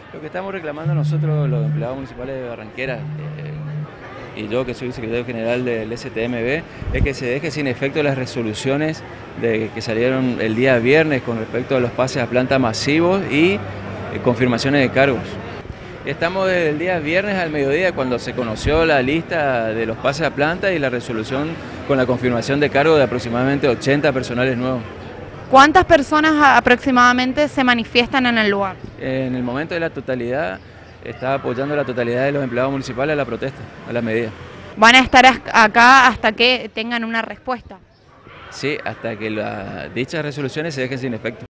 Lo que estamos reclamando nosotros, los empleados municipales de Barranquera, y yo que soy secretario general del STMB, es que se deje sin efecto las resoluciones que salieron el día viernes con respecto a los pases a planta masivos y confirmaciones de cargos. Estamos desde el día viernes al mediodía cuando se conoció la lista de los pases a planta y la resolución con la confirmación de cargo de aproximadamente 80 personales nuevos. ¿Cuántas personas aproximadamente se manifiestan en el lugar? En el momento de la totalidad, está apoyando la totalidad de los empleados municipales a la protesta, a la medida. ¿Van a estar acá hasta que tengan una respuesta? Sí, hasta que dichas resoluciones se dejen sin efecto.